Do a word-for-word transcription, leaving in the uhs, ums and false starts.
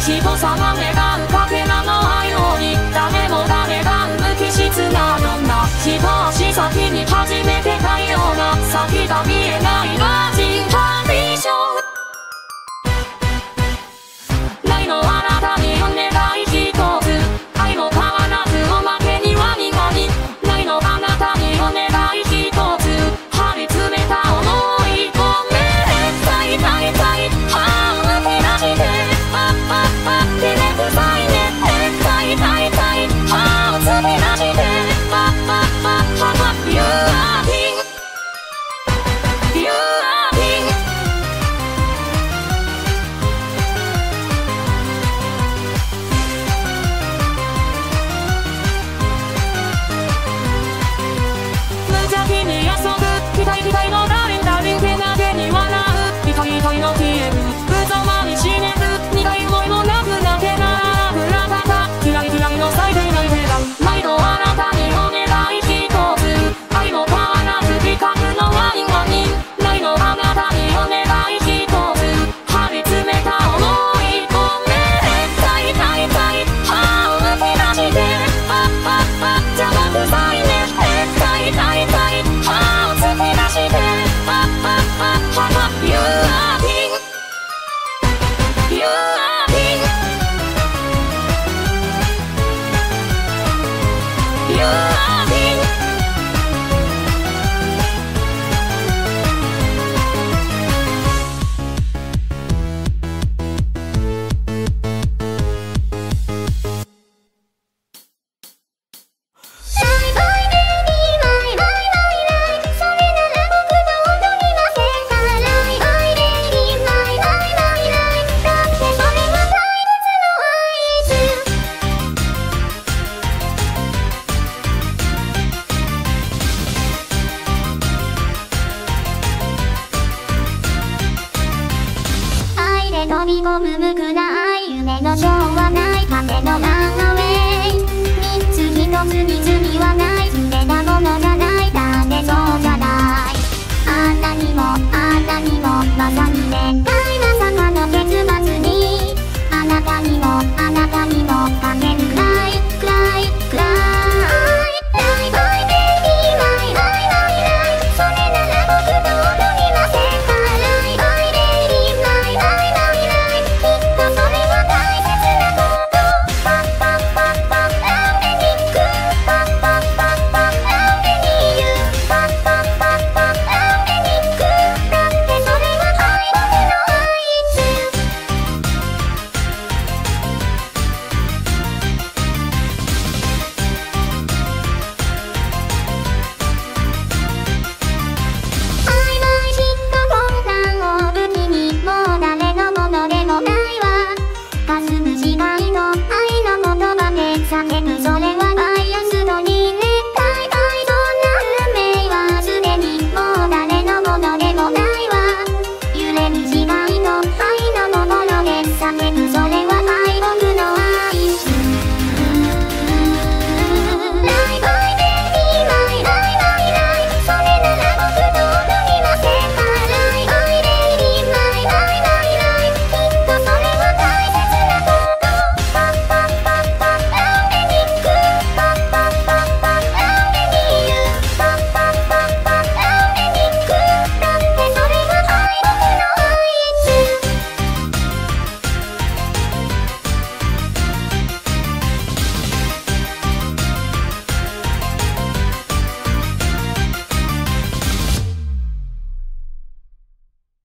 人様願うかけらの愛のに誰も誰が無機質などんな一足先に初めてたような先が見えないマジハビションないのあなたにお願い一つ愛も変わらずおまけには苦にないのあなたにお願い一つ張り詰めた想いごめん痛い痛い痛い歯を照らしてパッパッパッ照れくさいね痛い痛い痛い歯を滑らしてパッパッパッパッパッ You are king You are king無邪気に遊ぶ期待期待のダリンダリンけなげに笑う痛い痛いの消える無様に死ねる苦い思いもなくなけならくらたか嫌い嫌いの最低ない手段毎度あなたにお願い一つ愛も変わらず比較のワインワインないのあなたにお願い一つ張り詰めた想いごめん痛い痛い痛い歯を照らしてパッパッパッ邪魔くさいね痛い痛い痛い歯を滑らしてパッパッパッパッパッ You are king You are king You are king飛び込む無垢な愛夢の情はない羽のランナウェイ三つ一つに罪はないずれなものじゃないだってそうじゃないあんなにもあんなにもまさにね